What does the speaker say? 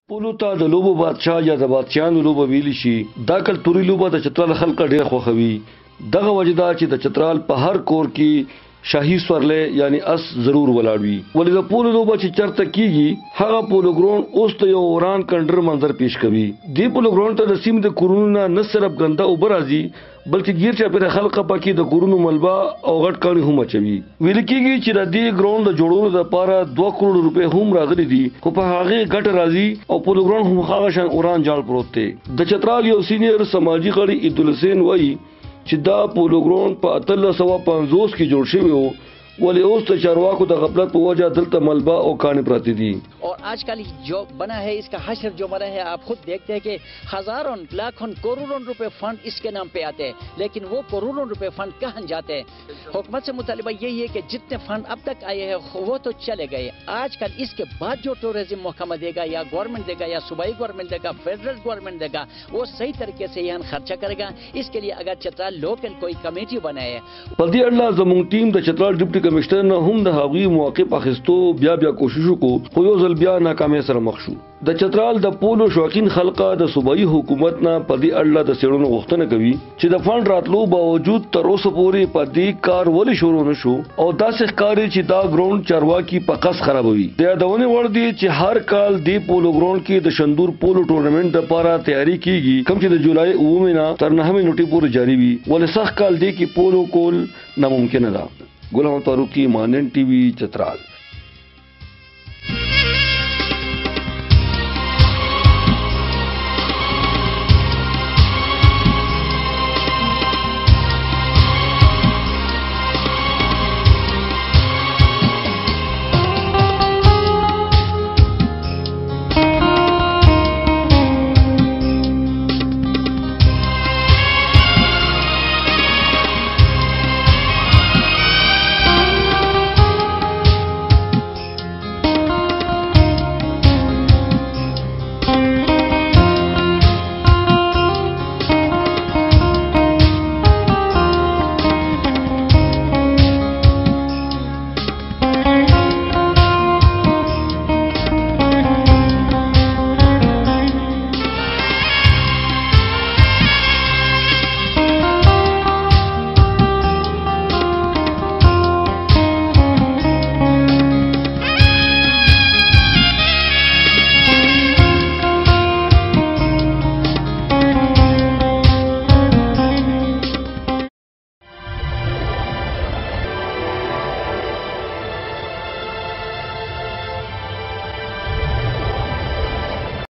پولو ته د لوبو بادشاه یا د بادشاہانو لوبه ویل شي. دا کلتوري لوبه د چترال خلک ډېر خوښوي. دغه وجدا چې د چترال په هر کور کې شاهي سورلې یعنی اس ضرور ولاړوي. ولې د پولو لوبه چې چرته کیږي هغه پولو ګراوند اوس ته یو وران کنډر منظر پیش کوي. دی پولو ګراوند ته د سیم د کورونو نه صرف ګنده او برازي بلکې غیر چا پر خلک پکې د کورونو ملبا او غټ کانی هم اچوي. ویل کېږي چې د دې ګراوند د جوړولو لپاره 2 کروڑ روپے هم راغلي دي خو په هغه غټ راځي او پولو ګراوند هم هغه شان وران جال پروت دی. د چترال یو سینیئر سماجی غړي عبدالحسین وایي چې دا پولو ګراوند په 1350 کې جوړ شوی وو ولی اوس ته چارواکو د غفلت په وجه دلته ملبا او کانې پراتی دي. और आजकल जो बना है इसका हशर जो बना है आप खुद देखते हैं कि हजारों लाखों करोड़ों रुपए फंड इसके नाम पे आते हैं लेकिन वो करोड़ों रुपए फंड कहाँ जाते हैं. हुकूमत से मुतालिबा यही है कि जितने फंड अब तक आए हैं वो तो चले गए. आजकल इसके बाद जो टूरिज्म महकमा देगा या गवर्नमेंट देगा या सूबाई गवर्नमेंट देगा फेडरल गवर्नमेंट देगा वो सही तरीके से यहाँ खर्चा करेगा. इसके लिए अगर चतराल लोकल कोई कमेटी बनाए پدې اړه زموږ ټیم د چترال ډیپټي کمشنر نه هم د هغوی موقف اخیستو بیا کوشش وکړو خو یو ځل بیا ناکامۍ سره مخ شو. د چترال د پولو شوقین خلقه د صوبایي حکومت نه پدې اړه د سیړونو غوښتنه کوي چې د فند راتلو باوجود تر اوسه پورې پدې کار ولې شروع نشو او داسې ښکاري چې دا ګراوند چارواکي په قص خرابوي. د یادونه وړ دي چې هر کال دی پولو ګراوند کې د شندور پولو ټورنمنت لپاره تیاری کیږي کوم چې د جولای 9 تر 9 نیټې پورې جاری وي. ولې سخت کال دی کې پولو کول ناممکن ده. ګل محمد فاروقی مانن ټي وي چترال.